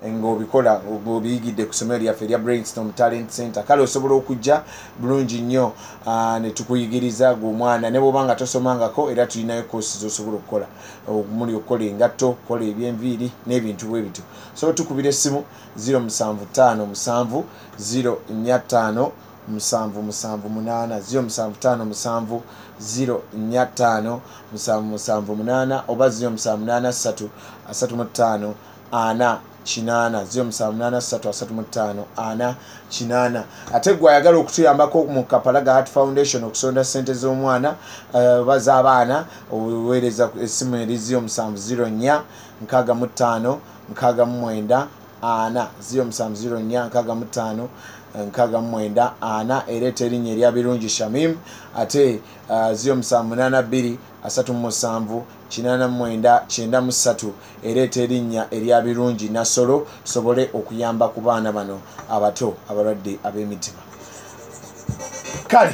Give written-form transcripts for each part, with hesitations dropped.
ng'obikola ng'obiyigidde ku ssomero lyaffe erya Brainstorm Talent Center kale osobola okujja bulungi nnyo ne tukuyigiriza gw'omwana ne bw'oba nga tosomangako era tulinayo koosi z'osobola okukola omuli okukola engatto okukola ebyenviiri n'ebintu bwe bityo so tukubira essimu 075 045 778 075 045 778 oba 073 35 ana chinana 078 chinana ate gwe ayagala okutuyambako mu Kapalaga Heart Foundation okusonda sente z'omwana baza abaana oweereza essimu eri 070 65 69 ana 070 65 ana ereta erinnya erya Birungi Shamim ate 082 37 89 ereta erinnya erya Birungi Nasolo sobole okuyamba ku baana bano abato abalwadde ab'emitima kale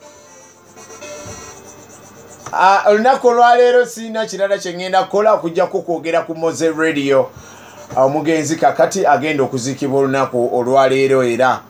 olunaku olwaleero sirina kirala kye ngenda kukola okujjako kwogera ku Moze Radio omugenzi kakati agenda okuziikibwa olunaku olwaleero era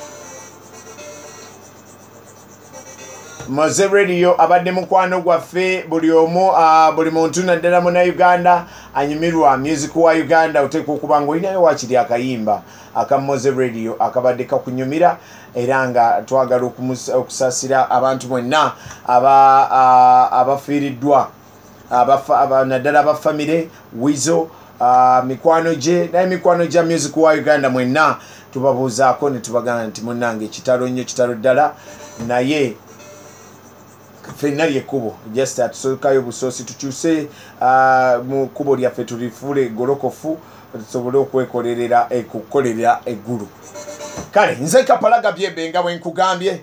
Moze Radio abadde mukwano gwaffe buli omu buli muntu naddala mu Uganda anyumirwa music wa Uganda oteeka okuba ng'olinayo waakiri akayimba aka Moze Radio akabadde kakunyumira era nga twagala okusaasira abantu bonna abafiiriddwa naddala abafamire Wizo mikwano gye naye mikwano gya music wa Uganda mwenna tubabuuzaako ne tubagana nti munnange kitalo nnyo kitalo ddala naye fenna lyekkubo just atusookayo busoosi tukyuse mu kkubo lyaffe tulifuule golokofu tusobole okwekolerera okukolerera eggulu kale nze Kapalaga Byebbe nga bwe nkugambye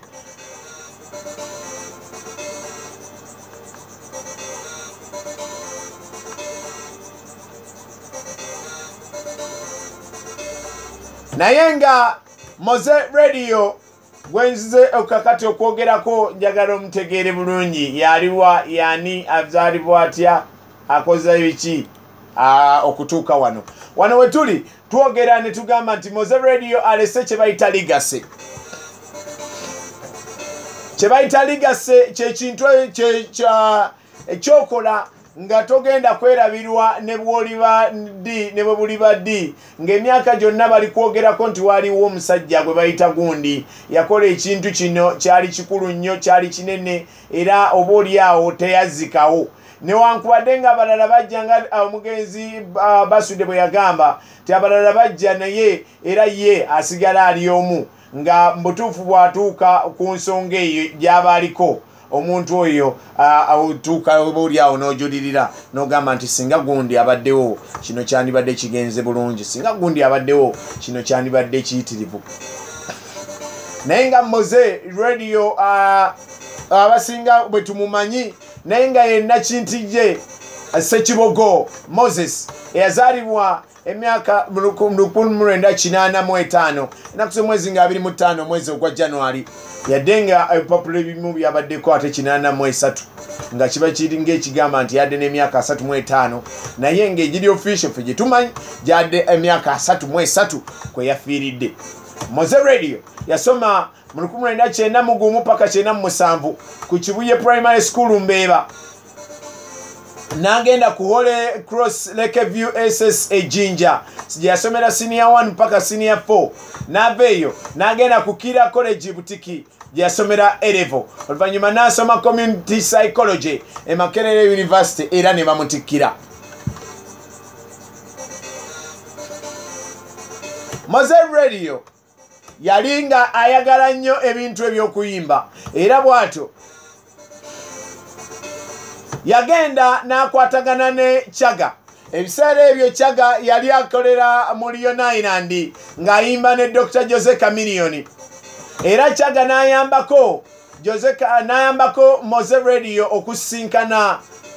naye nga Moze Radio gwenzize okakati okwogerako njagala omutegeere bulungi yaliwa yani azaalibwa atya akoza ebiki okutuuka wano wetuli twogera ne tugamba nti Moze Radio alese kye bayita legacy kyekintu ekyokola nga togenda kwerabirwa ne bwoliba ddi ne bwe buli baddi ng'emyaka gyonna bali kwogerako nti waliwo omusajja gwe bayita gundi yakola ekintu kino kyali kikulu nnyo kyali kinene era oba oli awo teyazzikawo newankubadde nga abalala bajja nga omugenzi Basudde bwe yagamba ti abalala bajja naye era ye asigala ali omu nga mbutuufu bw'atuuka ku nsonga eyo gy'aba aliko omuntu oyo awutuuka oli awo n'ojulirira n'ogamba nti singa gundi abaddewo kino kyandibadde kigenze bulungi singa gundi abaddewo kino kyandibadde kiyitirivu naye nga Moze Radio abasinga bwe tumumanyi naye nga yenna kintijje Ssekibogo Moses eyazaalibwa emyaka 1985 enaku mwezi nga 25 mwezi ogwa January yadde nga ebipapula ebimu byabaddeko ate 83 nga kiba kiri ng'ekigamba nti yadde n'emyaka 35 naye ng'egiri official ffe gye tumanyi gyadde emyaka 33 kwe yafiiridde. Moze Radio yasoma mu 1991 paka 97 ku Kibuye Primary School Mbeeba nagenda ku Holy Cross Lakeview SS Ejinja yasomera senior 1 mpaka senior 4 naveyo nagenda ku Kira College Butiki yasomera A-level oluvanyuma nasoma community psychology e Makerere University era ne bamutikira. Moze Radio yalinga ayagala nnyo ebintu ebyokuyimba era bwato yagenda n'akwatagana ne Chaga. Ebiseera ebyo Chaga yali akolera mu Lion Island ng'ayimba ne Dr. Jose Chameleone. Era Chaga n'ayambako Moze Radio okusinkana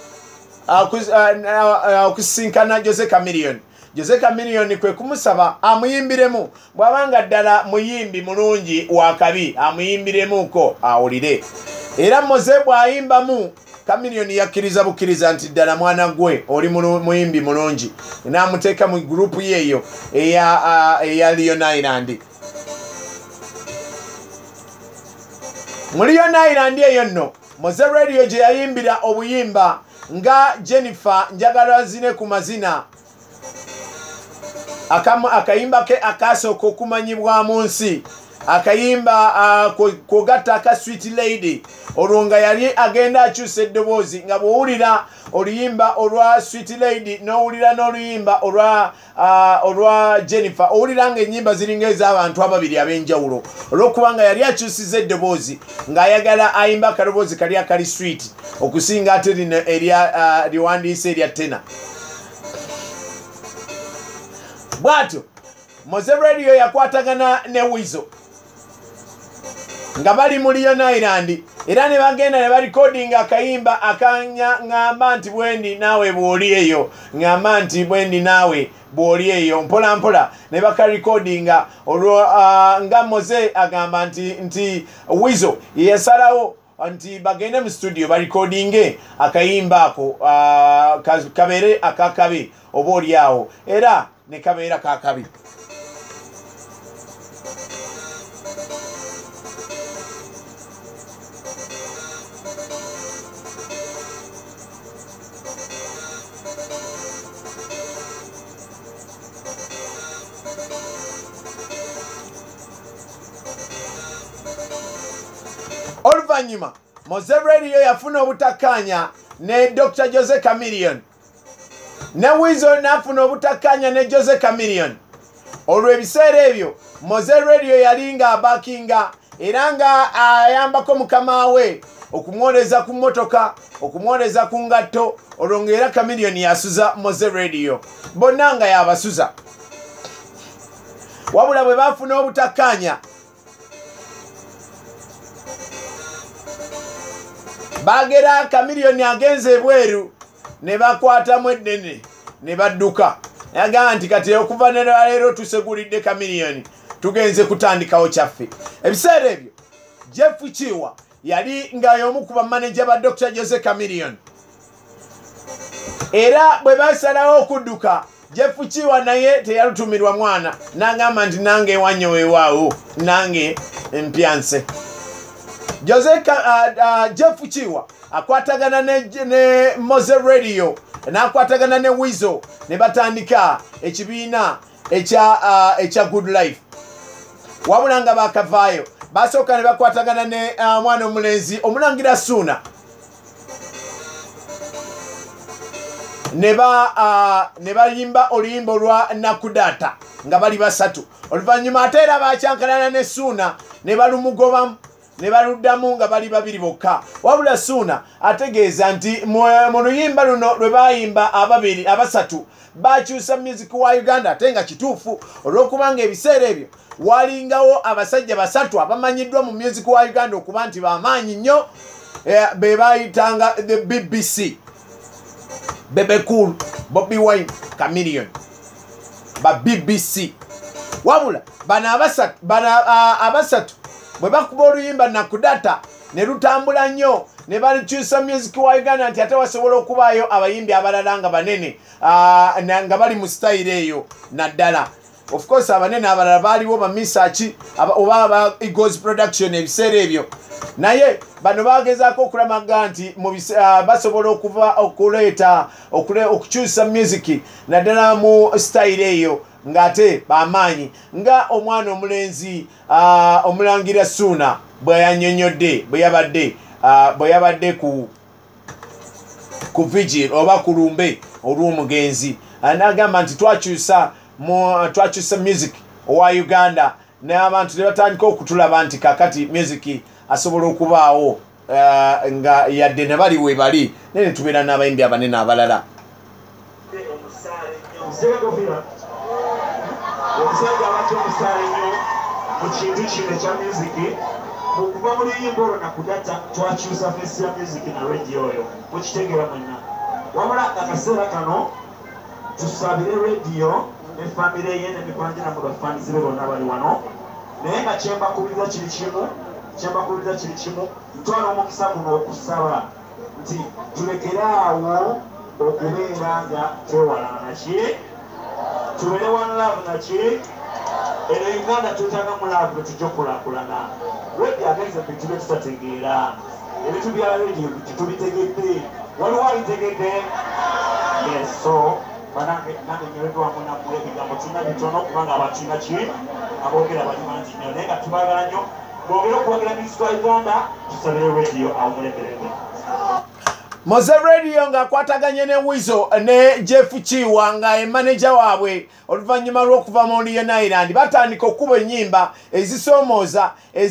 Jose Chameleone. Jose Chameleone kwe kumusaba amuyimbiremu bw'abanga ddala muyimbi mulungi wakabi amuyimbiremuko awulire. Era Moze bw'ayimbamu Chameleon yakkiriza bukkiriza nti ddala mwana gwe oli muyimbi mulungi n'amuteeka mu gurupu yeeyo eya Lion Island. Mu Lion Island eyo nno Moze Radio gye yayimbira obuyimba nga Jennifer njagala zine ku mazina akayimba ke akasooka okumanyibwamu nsi akayimba kwogatta aka Sweet Lady olwo nga yali agenda akyusa eddoboozi nga bw'owulira oluyimba olwa Sweet Lady n'owulira n'oluyimba olwa Jennifer owulira ng'ennyimba ziringa ez'abantu ababiri ab'enjawulo olw'okubanga yali akyusiza eddoboozi ng'ayagala ayimba akaloboozi kali akali sweet okusinga ate lino liwandiise erya tena. Bw'atyo Moze Radio yakwatagana ne Weasel nga bali mu Lion Island era ne bagenda ne barikodinga akayimba akanya ngamba nti bwendi naawe bw'oli eyo ngamba nti bwendi naawe bw'oli eyo mpola mpola ne bakarikodinga olwo nga Moze agamba nti Weasel yasalawo nti bagende mu studio barikodinge akayimba ako kabeere akakabi oba oli awo era ne kabeera kakabi. Oluvanyuma Moze Radio yafuna obutakkaanya ne Dr. Jose Chameleon ne Weasel n'afuna obutakkaanya ne Jose Chameleon. Olwo ebiseera ebyo Moze Radio yali nga abakinga era nga ayambako mukama we okumwoleza ku mmotoka okumwoleza ku ngatto olwo ng'era Chameleon yasuza Moze Radio bonna nga yabasuza wabula bwe bafuna obutakkaanya bagera Chameleon agenze ebweru ne bakwatamu eddene ne badduka yagamba nti kati okuva ne leero tusegulidde Chameleon tugenze kutandikawo kyaffe. Ebiseera ebyo Jeff Chiwa yali nga y'omu ku bamaneja ba Dr. Jose Chameleon era bwe basalawo okudduka Jeff Chiwa naye teyalutumirwa mwana n'agamba nti nange ewanyo weewaawo nange empyanse. Jeff Chiwa akwatagana ne Moze Radio n'akwatagana ne Weasel ne batandika ekibiina ekya Good Life wabula nga bakavaayo basooka ne bakwatagana ne mwana omulenzi Omulangira Ssuuna ne bayimba oluyimba olwa Nakudata nga bali basatu. Oluvannyuma ate era bakyankalana ne Ssuuna ne balumugobamu ne baluddamu nga bali babiri bokka wabula Ssuuna ategeeza nti mu luyimba luno lwe bayimba abasatu bakyusa music wa Uganda ate nga kituufu olw'okubanga ebiseera ebyo walingawo abasajja basatu abamanyiddwa mu music wa Uganda okuba nti bamaanyi nnyo be bayitanga the BBC Bebe Cool, Bobby Wine, Chameleon ba BBC wabula bana abasatu bwe bakuba oluyimba Nakudata ne lutambula nnyo ne balikyusa music wa Uganda nti ate wasobola okubaayo abayimbi abalala nga banene nga bali mu style eyo naddala. Of course abanene abalala baaliwo ba Misachi oba aba Eagles Production ebiseera ebyo naye bano bagezaako okulamaga nti basobola okuleeta okukyusa music naddala mu style eyo ng'ate bamaanyi nga omwana omulenzi Omulangira Ssuuna bwe yannyonnyodde bwe yabadde ku vigil oba ku lumbe olw'omugenzi n'agamba nti twakyusa music owa Uganda n'abantu ne batandika okutulaba nti kakati music asobola okubaawo nga yadde ne bali we bali naye ne tubeera n'abayimbi abanene abalala. Omusajja abadde omusaale nnyo mu kintu kino ekya musiki okuva mu luyimba olwo Nakudata twakyusa fesi ya musiki na radio oyo mukitegeera mwenna wabula akaseera kano tusabire radio ne famire ye ne mikwandira mu bafanizi be bonna bali wano naye nga kyembakubiriza kiri kimu ntwala omukisa guno okusaba nti tulekeraawo okubeera nga twewalana ki tubeere one love naki eno Uganda tutanga mu love tujja okulakulana wedi agenze bitube tutategeera ebintu bya radio titubitegedde waliwo abitegedde yes so banange nange nyeweddwa wamu nammwe ebigambo tulina bitono kubanga abakiina ki aboogera balimangi nnyo naye nga tubagala nnyo bwogera okuwagira minisita wa Uganda tusabire radio awumulemberembe Moze Radio nga kwataganye ne Wizo ne Jeff Chiwa nga manager waabwe oluvanyuma lw'okuva mu Lion Island batandika okuba ennyimba ezisomooza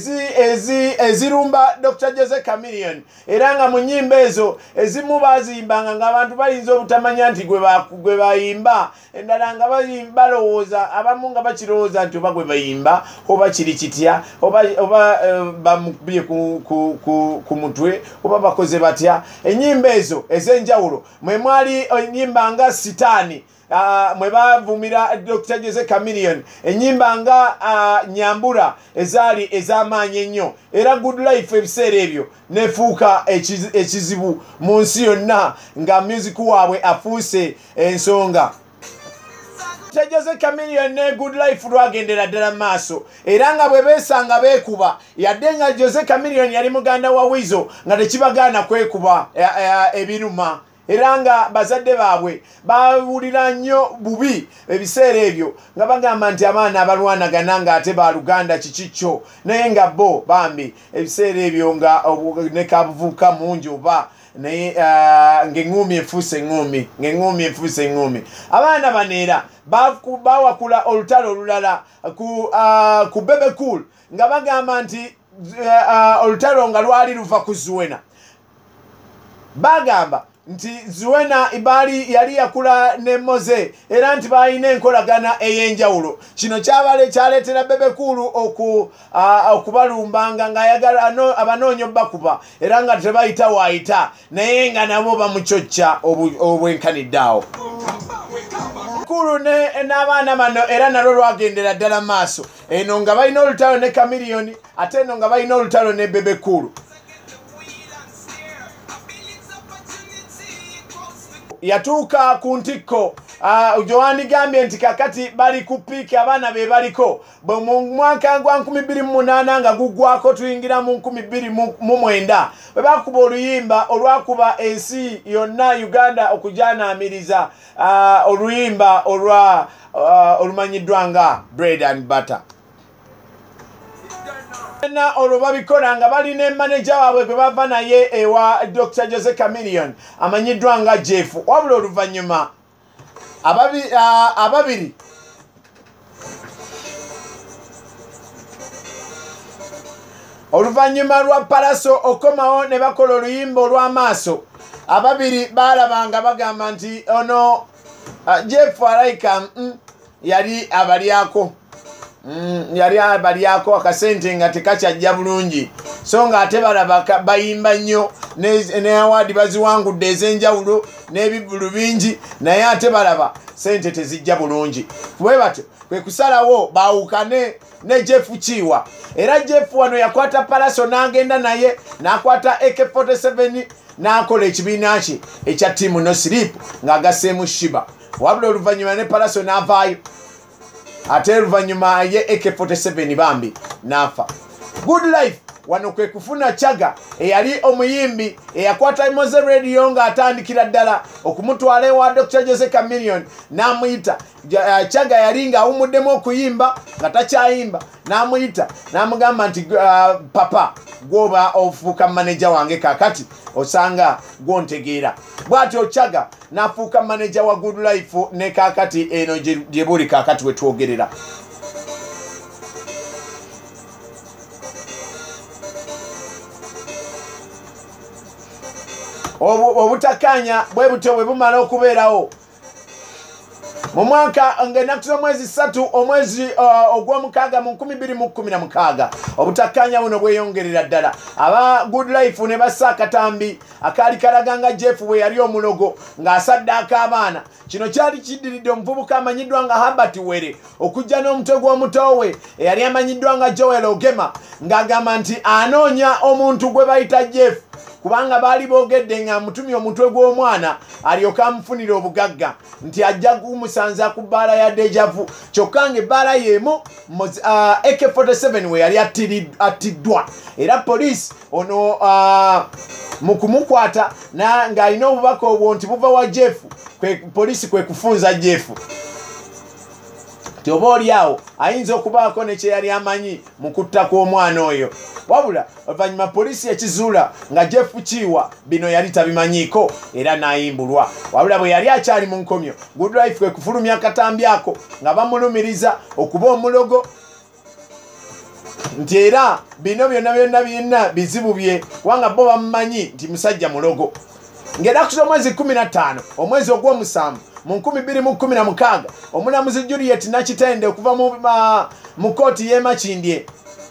ezirumba Dr. Jose Chameleone era nga mu nnyimba ezo ezimu bazimbanga ng'abantu bayinza obutamanya nti gwe bayimba endala nga balowooza abamu nga bakirowooza nti oba gwe bayimba oba kiri kitya oba bamukubye ku mutwe oba bakoze batya ennyimba ezo ez'enjawulo mwe mwali ennyimba nga Sitaani mwe bavumira Dr. Jose Chameleone ennyimba nga Nyambura ezaali ez'amaanyi ennyo era Good Life ebiseera ebyo nefuuka ekizibu mu nsi yonna nga music waabwe afuuse ensonga Dr. Jose Chameleone ne Good Life lwagendera ddala maaso era nga bwe beesanga beekuba yadde nga Jose Chameleone yali muganda wa Wizo nga tekibagaana kwekuba ebiruma era nga bazadde baabwe bawulira nnyo bubi ebiseera ebyo nga bagamba nti abaana abalwanagana nga ate baluganda kikikyo naye nga bo bambi ebiseera ebyo nga ne kabuvuka mungi oba naye ng'eŋŋumi efuuse eŋŋumi abaana baneera bawakula olutalo olulala ku Bebe Cool nga bagamba nti olutalo nga lwali luva ku Zuwena bagamba nti Zuwena ibali yali yakula ne Moze era nti balina enkolagana ey'enjawulo kino kyaleetera Bebe Cool okubalumbanga ng'ayagala abanoonyo bakuba era nga tebayita waayita naye nga nabo bamucocca obwenkanidde awo Cool n'abaana bano era nalwo lwagendera ddala maaso eno nga balina olutalo ne Chameleone ate eno nga balina olutalo ne Bebe Cool yatuuka ku ntikko Joani gambye nti kakati bali ku piiki abaana be baliko bwe mu mwaka gwa 2008 nga guggwako tuyingira mu 2009 bwe bakuba oluyimba olwakuba ensi yonna Uganda okujaanaamiriza oluyimba olumanyiddwa nga Bread and Butter na olubabikola nga bali ne manager waabwe gwe bava naye ewa Dr. Jose Chameleone amanyiddwa nga Jeff wabula oluvannyuma ababiri oluvannyuma lwa Palaso okomawo ne bakola oluyimba olw'amaaso ababiri baalabanga bagamba nti ono Jeff alayika yali abalyako yali abalyako akasente nga tekakyajja bulungi so nga ate balaba bayimba nnyo ne awadi baziwangudde ez'enjawulo n'ebivulu bingi naye ate balaba sente tezijja bulungi bwe batyo kwe kusalawo baawukane ne Jeff Chiwa era Jeff wano yakwata Palaso n'agenda naye n'akwata AK-47 n'akola ekibiina kye ekya Team No Sleep ng'agasseemu Shiba wabula oluvannyuma ne Palaso n'avaayo ate oluvannyuma ye AK-47 bambi n'afa Good Life wano kwe kufuna Chaga eyali omuyimbi eyakwata Moze Radio ng'atandikira ddala okumutwala ewa Dr. Jose Chameleone n'amuyita Chaga yali ng'awumuddemu okuyimba nga takyayimba n'amuyita n'amugamba nti papa gwoba ofuuka manager wange kakati osanga gwontegeera bw'atyo Chaga n'afuuka manager wa Good Life ne kakati eno gye buli kakati wetwogerera obutakanya bwe butyo bwe bumala okubeerawo mu mwaka ng'ennaku z'omwezi 3 omwezi ogw'omukaaga mu 2016 obutakanya buno bweyongerera ddala aba Good Life ne bassa akatambi akaali kalaga nga Jeff bwe yali omulogo ng'asaddaaka abaana kino kyali kiddiridde omuvubuka amanyiddwa nga Herbert Were okujja n'omutwe gw'omuto we eyali amanyiddwa nga Joel Ogema ng'agamba nti anoonya omuntu gwe bayita Jeff kubanga baali boogedde nga mutumye omutwe gw'omwana alyoka amufunira obugagga nti ajja kumusanza ku bbaala ya dejavu kyokka nga ebbaala y'emu AK47 we yali attiddwa era poliisi ono mu kumukwata ng'alina obubaka obwo nti buva wa Jeff poliisi kwe kufunza Jeff oba oli awo ayinza okubaako ne kye yali amanyi mu kutta kw'omwana oyo wabula oluvannyuma poliisi ekizuula nga Jeff Kiiwa bino yali tabimanyiiko era n'ayimbulwa wabula bwe yali akyali mu nkomyo Good Life kwe kufulumya akatambi ako nga bamulumiriza okuba omulogo nti era bino byonna bizibu bye kubanga bo bamumanyi nti musajja mulogo ng'ennaku z'omwezi 15 omwezi ogw'omusanvu mu 2016 omulamuzi Juliet Nakitende okuva mu kooti y'e Makindye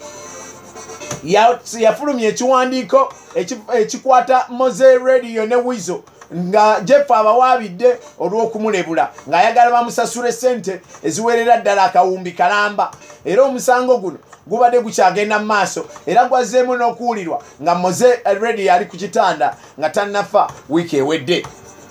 yafulumya ekiwandiiko ekikwata Moze Radio ne Wizo nga Jeff abawaabidde olw'okumulebula ng'ayagala bamusasule ssente eziwerera ddala akawumbi kalamba era omusango guno gubadde gukyagenda mu maaso era gwazzeemu n'okuwulirwa nga Moze Radio ali ku kitanda nga tannafa wiiki ewedde.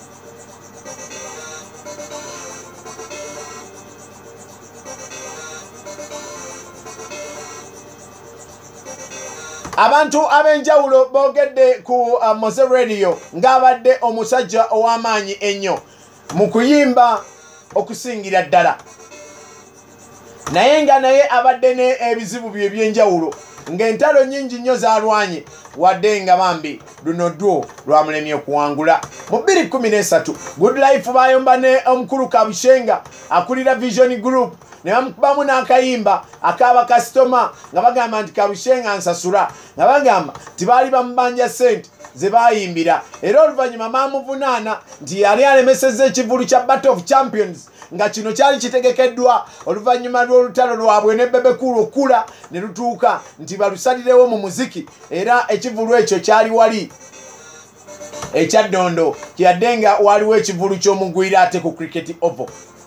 Abantu ab'enjawulo boogedde ku Moze Radio ng'abadde omusajja ow'amaanyi ennyo mu kuyimba okusingira ddala naye nga naye abadde n'ebizibu bye eby'enjawulo ng'entalo nnyingi nnyo zaalwanye wadde nga bambi luno ddwo lwamulemye okuwangula. Mu 2013 Good Life bayomba ne omukulu Kabushenga akulira Vision Group ne bamukubamu n'akayimba ak'abakasitoma nga bagamba nti Kabushenga nsasula nga bagamba tibaali bamubanja ssente ze bayimbira era oluvannyuma maamuvunaana nti yali alemesezza ekivulu kya Battle of Champions nga kino kyali kitegekeddwa oluvannyuma lw'olutalo lwabwe ne Bebe Cool okula ne lutuuka nti balusalirewo mu muziki era ekivulu ekyo kyali wali ekya Ddondo kyadde nga waliwo ekivulu ky'omugwira ate ku Cricket Oval.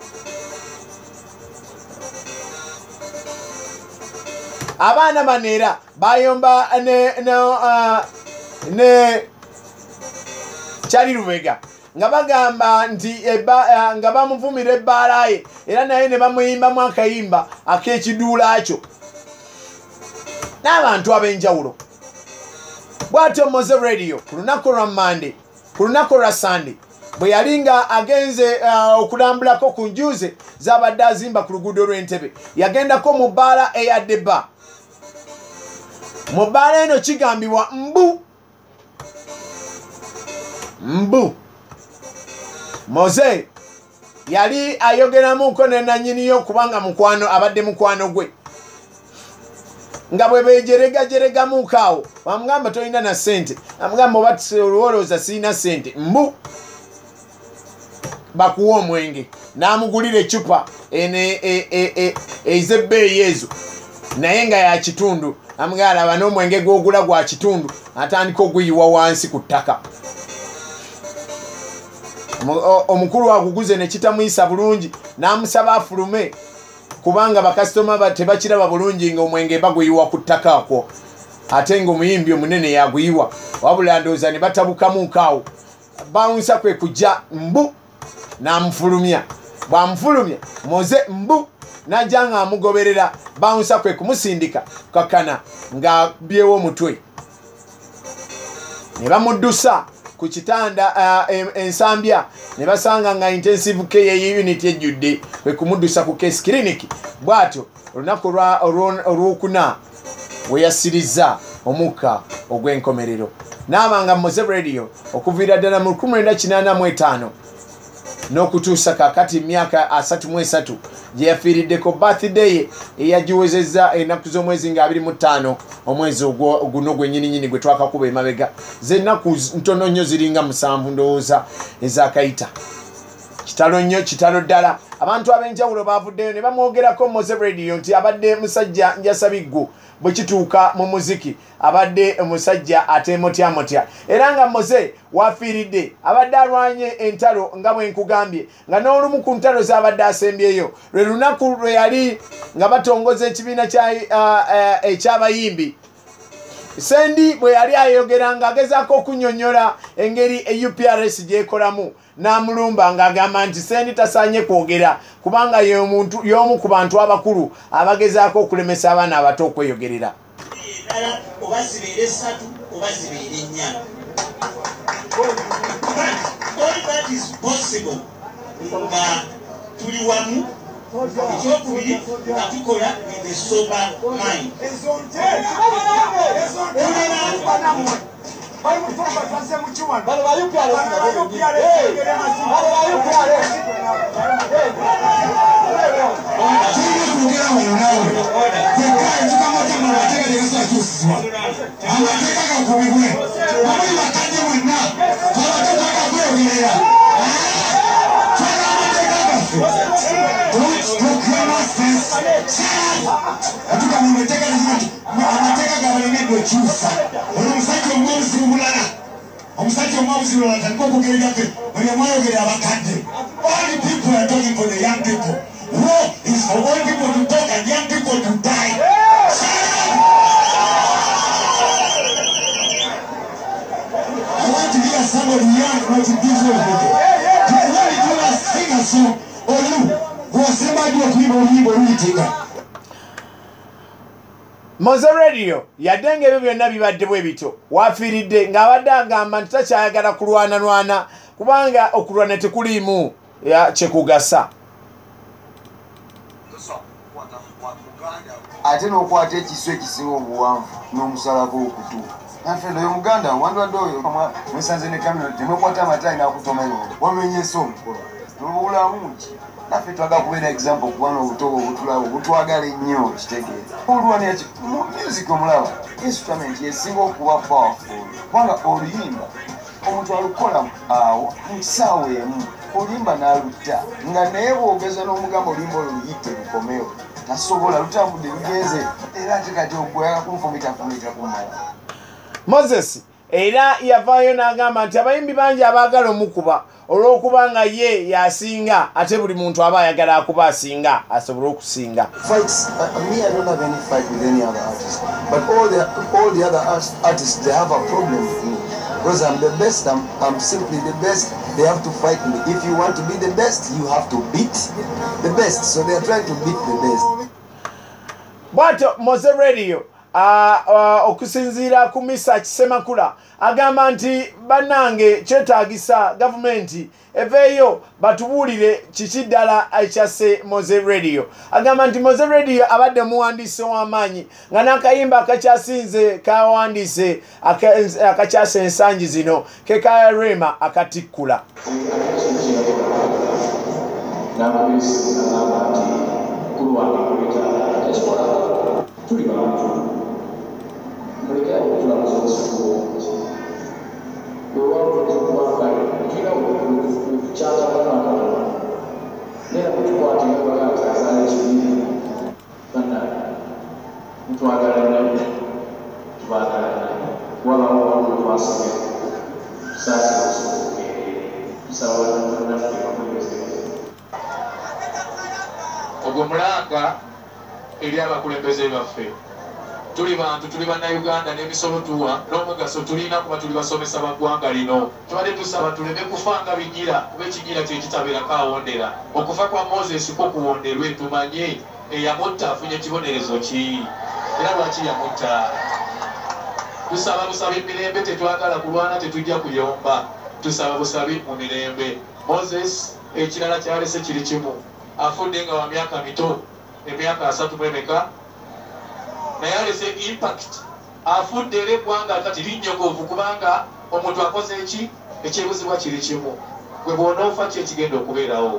Abaana baneera bayomba ne Charlie Lubega nga bagamba nti nga bamuvumira ebbaala ye era naye ne bamuyimbamu akayimba ak'ekiduula kyo n'abantu ab'enjawulo. Bw'atyo Moze Radio ku lunaku lwa Monday ku lunaku lwa Sunday bwe yali nga agenze okulambulako ku njuuze z'abadde azimba ku luguudo lw'Entebbe yagendako mu bbaala eya Deba. Mu bbaala eno kigambibwa mbu Moze yali ayogeramuko ne nannyiniyo kubanga mukwano abadde mukwano gwe nga bwe bejeregajeregamuko awo bamugamba tolina na ssente amugamba oba olowooza sirina ssente bakuwa omwenge n'amugulira eccupa ez'ebbeeyi ezo naye nga ya kitundu amugamba alaba n'omwenge gw'ogula gwa kitundu atandika oguyiwa wansi ku ttaka. Omukulu aguguze ne kitamuyisa bulungi n'amusaba afulume kubanga bakasitoma tebakiraba bulungi ng'omwenge baguyiwa ku ttaka akwo ate ng'omuyimbi omunene yaguyiwa wabula ndowooza ne batabukamuko awo bawunsa kwe kujja n'amufulumya. Bw'amufulumya Moze n'ajja ng'amugoberera bawunsa kwe kumusindika kakana ng'abyewo omutwe ne bamuddusa ku kitanda ensambya ne basanga nga intensive care unit ejjudde kwe kumuddusa ku case clinic. Bw'atyo olunaku olwokuna we yasirizza omukka ogw'enkomerero n'abanga Moze Radio okuviira ddala mu 1985 n'okutuusa kakati myaka 33 gye yafiiriddeko birthday ye eyagiwezezza ennaku z'omwezi nga 25 omwezi guno gwennyininyini gwe twakakuba emabega z'ennaku ntono nnyo ziringa 7 ndowooza ezakayita kitalo nnyo kitalo ddala. Abantu ab'enjawulo baavuddeyo ne bamwogerako Moze Radio nti abadde musajja njasabiggu bwe kituuka mu muziki abadde omusajja ateemotyamotya era nga Moze wafiiridde abadde alwanye entalo nga bwe nkugambye nga n'olumu ku ntalo z'abadde asembyeyo lwe lunaku lwe yali nga batongoza ekibiina ekyabayimbi Sendi bwe yali ayogera ng'agezaako okunyonnyola engeri UPRS gy'ekolamu n'amulumba ng'agamba nti Sendi tasaanye kwogera kubanga y'omu ku bantu abakulu abagezaako okulemesa abaana abato okweyogerera. Oba zibeere 3 oba zibeere 4. All that is possible nga tuli wamu. Ekyokubiri nga tukola with a sober mind. All the people are talking for the young people. War is for old people to talk and young people to die. I want to hear somebody young, not to these old people. You want to do a sing a song, or you go somebody of people reading. Moze Radio yadenge ebyo byonna bibadde bwe bito wafiiridde ng'abadde agamba nti takyayagala kulwanalwana kubanga okulwana tekuliimu kyekugasa. Ate n'okwata ekiso ekisinga obuwanvu n'omusalaba okutu naffe oyo muganda wandwadde oyo mwesanze ne kamera temwekwata amatayi n'akutomayo wamenyesa omukolo nobulamu ki naffe twagala kubeera example kubana obutobo obutulaba obutwagala ennyo kitegeeza olwanira music omulaba instrument yesinga okuba powerful kubanga oluyimba omuntu alukola awo mu kisaawa emu oluyimba n'alutta nga naye bwogeza n'omugamba oluyimba olwo luyite lukomewo tasobola lutambudde lugenze era ate kati ogweyaka kumfumita kumala. Moses era yavaayo n'agamba nti abayimbi bangi abaagala omukuba olw'okuba nga ye yasinga ate buli muntu aba ayagala akuba asinga asobole okusinga. Fights, me I don't have any fight with any other artist, but all the other artists they have a problem with me because I'm the best. I'm simply the best. They have to fight me. If you want to be the best, you have to beat the best. So they are trying to beat the best. But Moze Radio okusinziira ku Misa Kisemakula agamba nti bannange kyetaagisa gavumenti eveeyo batubuulire kiki ddala ekyasse Moze Radio. Agamba nti Moze Radio abadde muwandiise w'amaanyi nga n'akayimba akakyasinze kawandiise akakyasa ensangi zino ke ka Rema akatikkula. Ogumulanga eri abakulembeze baffe tuli bantu tuli bannayuganda n'emisolo tuwa n'omugaso tulina kuba tuli basomesa baggwanga lino tubadde tusaba tuleme kufa nga bigira kuba ekigira kyekitabeerako awondera okufa kwa Moses ko kuwonderwe tumanye eyamutta afunye kibonerezo ki era lwaki yamutta. Tusaba busabe emirembe tetwagala kulwana tetujja kuyomba tusaba busabe mu mirembe. Moses ekirala kyalese kiri kimu afudde nga wa myaka mito emyaka 3 mwemeka naye alese impact afudde era eggwanga kati linnyogovu kubanga omuntu akoze eki ekyebuzibwa kiri kimu gwe bw'onoofa ki ekigenda okubeerawo.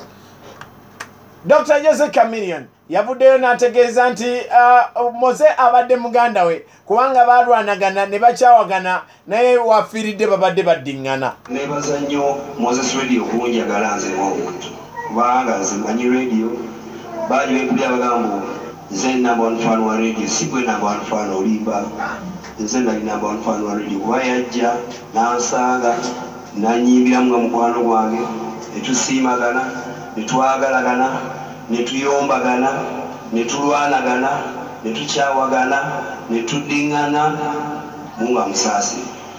Dr. Jose Chameleone yavuddeyo n'ategeeza nti Moze abadde muganda we kubanga balwanagana ne bakyawagana naye wafiiridde babadde baddiŋŋana. Nebaza nnyo Moses Radio kunjagala nze ng'omuntu kubanga nze mmanyi radio baali benkubya bagamba nze number 1 fan wa radio si gwe number 1 fan olimba nze nali number 1 fan wa radio kuba yajja n'ansanga n'annyimbiramu nga mukwano gwange ne tusiimagana ne twagalagana ne tuyombagana ne tulwanagana ne tukyawagana ne tuddiŋŋana munga musaasi.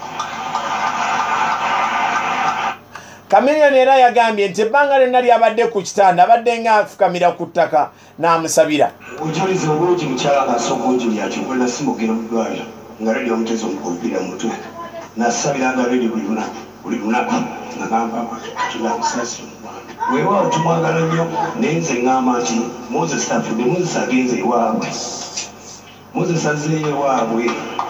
Chameleone era yagambye nti ebbanga lyonna lyabadde ku kitanda abadde ng'afukamira ku ttaka n'amusabira. Obujulizi obulungi mukyala ng'asooka onjuli ati nkwenda simugenda mu ddwaliro nga radio omutezi omukumpira mu mutwe n'asabiranga radio buli lunaku nga gamba tuna musaasi weewaawo tumwagala nnyo naye nze ŋŋamba nti Moses afudde, Moses agenze ewaabwe, Moses azzeeyo ewaabwe.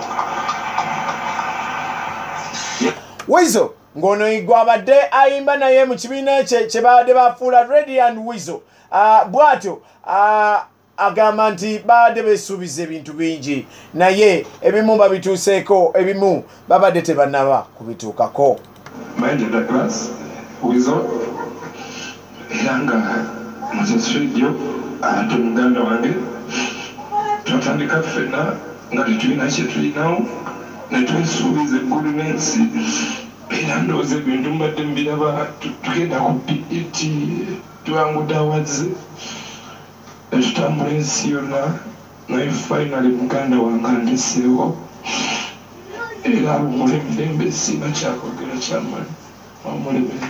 Weasel ngono igwabadde ayimba naye mu kibiina kye baadde bafuula Ready and Weasel bw'atyo agamba nti baadde beesuubiza ebintu bingi naye ebimu babituuseeko ebimu babadde tebannaba kubituukako. Mind Douglas Weasel era nga Moses Radio ate muganda wange twatandika ffenna nga tetulina kye tulinawo ne twesuubiza eggulu n'ensi era ndowooza ebintu mbadde mbiraba tugenda ku BET twangudde awazze etutambula ensi yonna naye finally muganda wange andeseewo era awumula emirembe sina kyakwogera kyamaanyi wamulemere.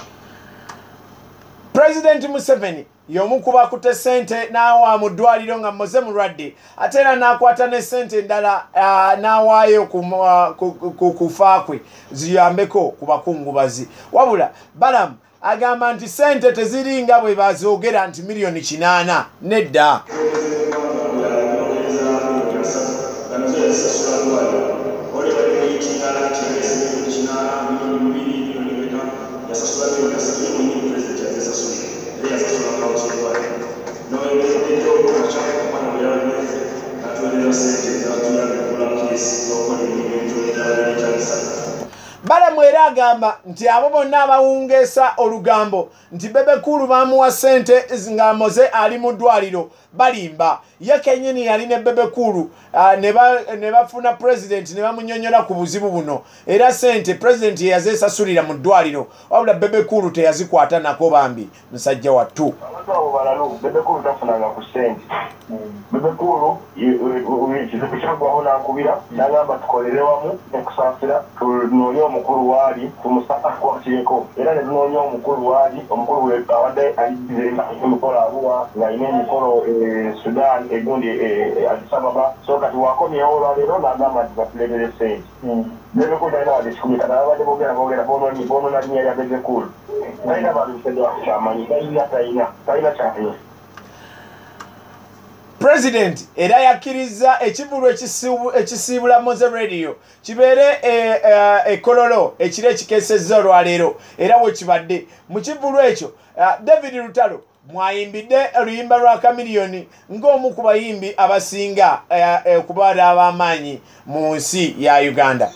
President Museveni y'omu ku bakutte ssente n'awa mu ddwaliro nga mmoze mulwadde ate era n'akwata ne ssente endala n'awaayo ku kufa kwe ziyambeko ku bakungubazi. Wabula Balamu agamba nti ssente teziringa bwe bazoogera nti miliyoni 8 nedda. Balamu era agamba nti abo bonna abawungeesa olugambo nti Bebe Cool bamuwa ssente nga Moze ali mu ddwaliro balimba. Ye kennyini yali ne Bebe Cool ne bafuna president ne bamunyonyola ku buzibu buno era ssente president ye yazeesasulira mu ddwaliro wabula Bebe Cool teyazikwata nako bambi musajja wattu. Bebe Cool tafunanga ku ssente. Bebe Cool kizibu kyagwawo n'ankubira n'agamba tukolere wamu okusaasira tunoonye omukulu waali tumusakwakireko era ne tunoonya omukulu waali omukulu we abadde alize emikolo Arua ng'alina emikolo Sudan egundi Addis Ababa so kati wakomyewo olwaleero n'agamba nti batuleebere ssente. Bebe Cool talina wadde kikumi kati abadde boogera boonona linnya lya Bebe Cool talina balusede wakyamanyi talina kyalina. President era yakkiriza ekivulu ekisiibula Moze Radio kibeere ekololo ekiro ekikeesezza olwaleero era bwe kibadde mu kivulu ekyo David Lutalo mwayimbidde oluyimba lwa Chameleone ng'omu ku bayimbi abasinga okubaala ab'amaanyi mu nsi ya Uganda.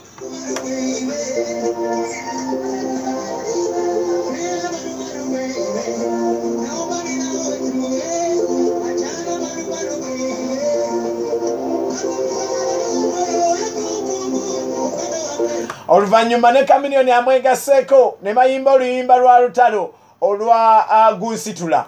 Oluvannyuma ne Chameleone amwegasseeko ne bayimba oluyimba lwa Lutalo olwa Gunsitula.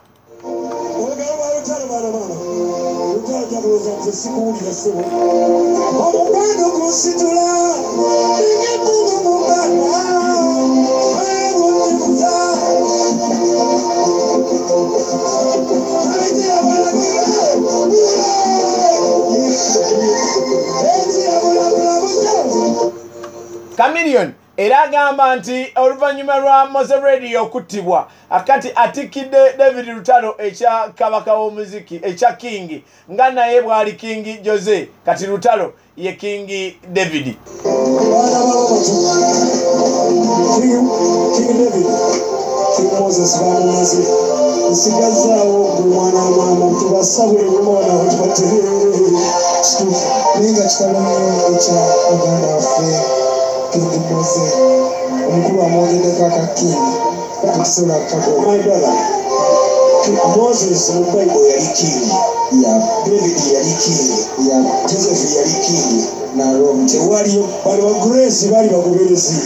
Chameleone era agamba nti oluvannyuma lwa Moze Radio okuttibwa akati atikidde David Lutalo ekya kabaka w'omuziki ekya King nga naye bw'ali King Jose kati Lutalo ye King David. King Moses bamumaze nsigazaawo mwana w'amaama tubasabule mwana ninga kitalanyo ekya Uganda waffe King Moses omukulu amwogedeko akakingi kasula kagomaidala Moses mu Bible yali king David yali king Joseph yali king na Rome tewaliyo bali wa Grace bali bagoberezi.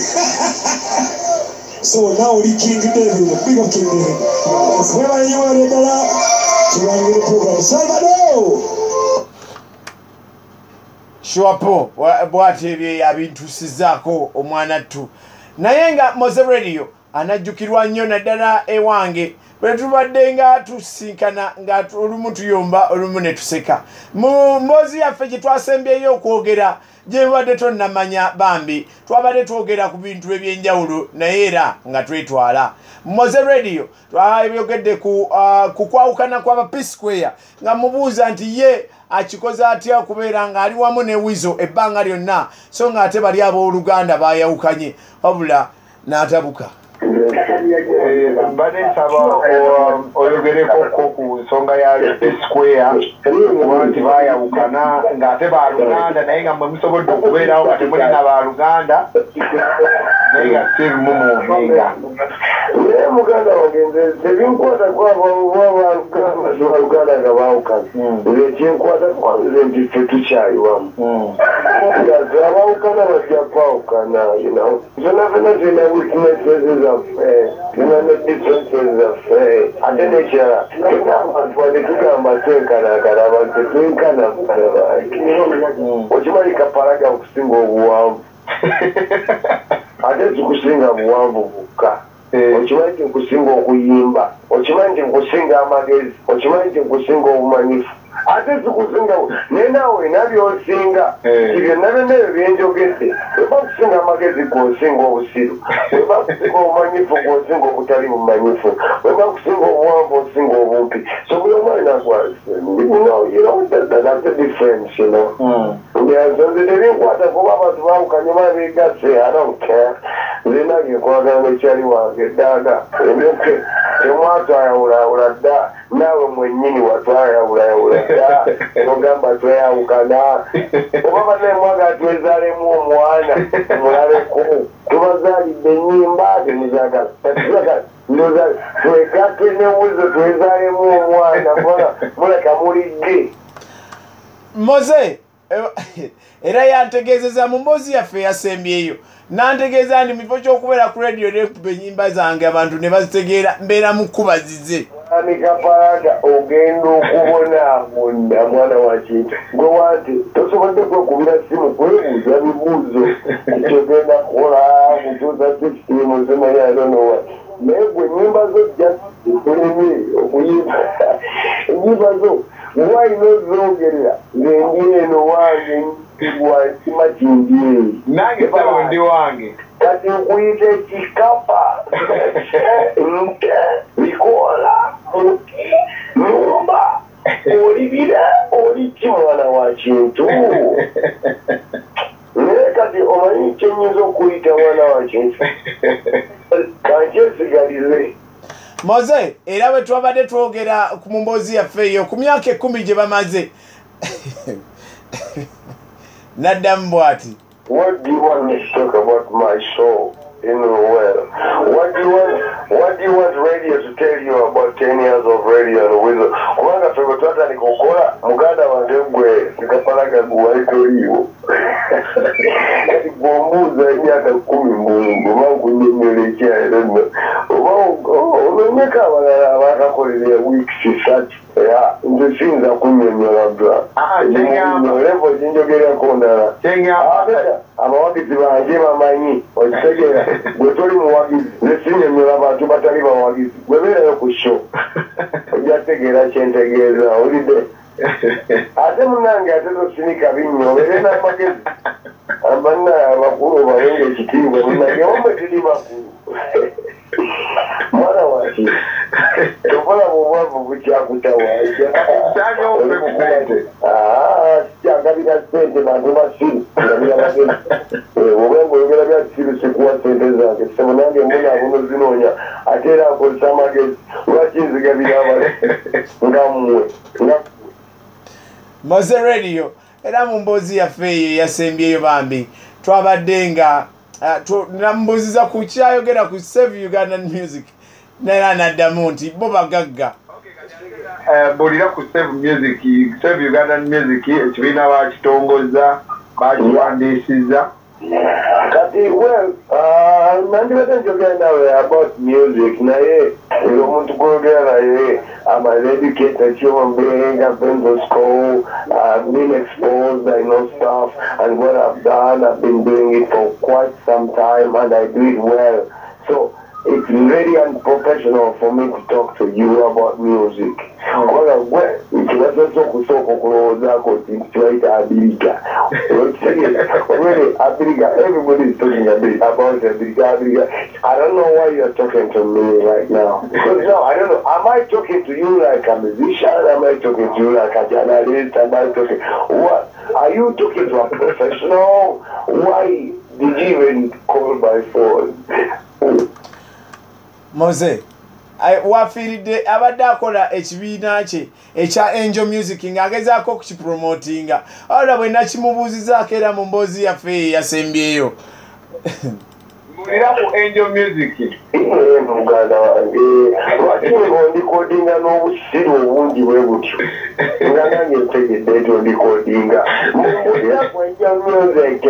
So now we King David, big up King David. Whenever you are in the program, Salvador. Shwapo bwatebye yabintusizaako omwana ttu naye nga Moze Radio anajjukirwa nnyo naddala ewange bwe tubadde nga tusinkana nga olumu tuyomba olumu ne tuseka mu mboozi yaffe gye twasembyeyo okwogera gye badde tonnamanya bambi twabadde twogera ku bintu eby'enjawulo naye era nga twetwala Moze Radio twayogedde ku kwawukana kw'aba P-Square nga mubuuza nti ye akikoze atya okubeera ng'ali wamu ne Wizo ebbanga lyonna so ng'ate bali abooluganda bayawukanye wabula n'atabuka banesaba oyogereko ku nsonga ya P-Square kuba nti bayawukana ng'ate baluganda naye nga mwe musobodde okubeerawo nga temuli na baluganda naye nga si bimu mumpinga naye muganda wange nze tebinkwata kwabaaluganda nga baawukana nze ekyenkwata kwanze nti ffe tukyali wamu abaawukana bajja kwawukana zonna fena zirina weaknesses zaffe zirina ne differences zaffe ate nekirala abantu wadde tugamba twenkanankana abantu tetwenkana okimanyi kapalaga okusinga obuwanvu ate zikusinga buwanvu bukka okimanyi nti nkusinga okuyimba okimanyi nti nkusinga amagezi okimanyi nti nkusinga obumanyifu ate zikusinga naye naawe nabyosinga byonna byonna ebyo byenjogedde weba kusinga amagezi gwosinga obusiru weba kusinga obumanyifu gwosinga obutali bumanyifu weba kusinga obuwanvu osinga obumpi so buli omwana that's the difference nze tebinkwata kuba abantu bawukanye babeegase I don't care zinage nkwagala ekyali wange eddaaga ebyoke temwatwayawulawula dda naawe mwennyini watwayawulayawula dda ogamba tweyawukana oba banemwaga twezaalemu omwana mulabeko tubazaalidde ennyimba temuzagala twekake nebuzo twezaalemu omwana muleka mulidde Moze era yantegeezeza mu mboozi yaffe yasembyeyo nantegeeza nti mifo ky'okubeera ku radio nekuba ennyimba zange abantu ne bazitegeera mbeera mu kubazize amikapalaga ogenda okubonaabona mwana wa kintu gwe wanti tosobodde kwekubira simu kwebuuza bibuuzo kyogenda kukola kutuuza sisitimu zimanyi adonowa naye gwe ennyimba zo jja kulemye okuyimba ennyimba zo wayina ozoogerera ngendi eno wange kima kindye nange sabo ndi wange kati nkuyita ekikapa bikola nyumba olibira oliki mwana wa kintu naye kati omanyi kyenyinza okuyita mwana wa kintu kankyesigalire Moze era bwe twabadde twogera ku mboozi yaffe eyo ku myaka 10 gye bamaze naddamu bw'ati What do you want me to talk about my show in the world? What do you want radio to tell you about 10 years of radio and wisdom? Kubanga ffe bwe twatandika okukola muganda wange gwe sikapalaga guwaitoliiwo kati bw'ombuuza emyaka 10 oba nkunyonnyola ekyaerenno oba olonyeka abalala abakakolera weeks 30 nze siyinza kunnyonnyola bwa levo ginjogerako ndala abawagizi bange bamanyi okitegeera gwe toli muwagizi nze sinnyonnyola abantu batali bawagizi gwe beerayo ku show ojja tegeera kyentegeeza olidde ate munange ate tosinika binnyo obeere n'amagezi abanna abakulu bawenga ekitiibwa munange omwe tiri bakulu mwana waki tokola bubwavu bukyakutawaja kyagabira sente bantu basiru gabira bagezi obwenga oyogera bya siru sikuwa sente zange sebo nange mbonaabono zinoonya ate era akozesa amagezi lwaki nzigabira abale nga mmwe Moze Radio era mu mboozi yaffe eyo yasembyeyo bambi twabadde nga nambuuziza ku kyayogera ku Save Ugandan Music naye naddamu nti bo bagagga mbuulira ku Save Ugandan Music ekibiina bakitongoza bakiwandiisiza kati nandibadde njogera nawe about music naye omuntu gwogera naye I'm an educated human being. I've been to school. I've been exposed. I know stuff. And what I've done, I've been doing it for quite some time, and I do it well. So it's really unprofessional for me to talk to you about music. Everybody is talking about Abiriga. I don't know why you're talking to me right now. Because no, I don't know. Am I talking to you like a musician? Am I talking to you like a journalist? Am I talking? What? Are you talking to a professional? Why did you even call my phone? Mose, wafiridde abadde akola ekibiina kye ekya Angel Music ng'agezaako okukipromotinga. Wabula bwe nakimubuuzizaako era mu mboozi yaffe yasembyeyo. Mbulira ku Angel Music. Muganda wange lwaki ondikodinga n'obusiru obungi bwe butyo nga nange ntegedde nti ondikodinga mbulira ku Angel Music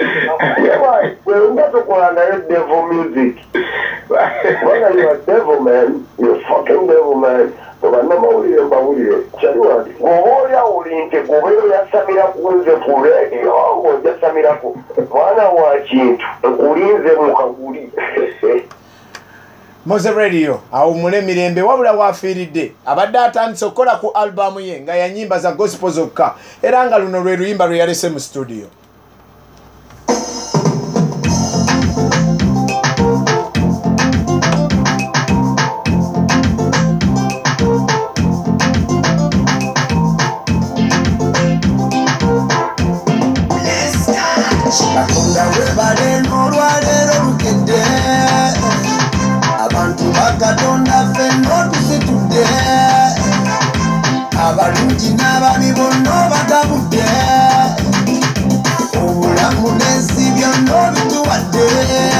nga tokola nayo devil music. Well, you're a devil, man. You're a fucking devil, man. So I never will you. Tell you what. Gohoria Olinke, Gohoria Samira Kunze Pureki, or just Samira Wana watching Urinze Mukaguri. Mose Radio, awumule mirembe wabula wafiridde. Abadde atandise okukola ku album ye nga ya nyimba za gospel zokka. Era nga luno lwe luyimba lwe yalese mu studio. Abalungi n'ababi bonna batabudde obulamu n'ensi byonna bituwadde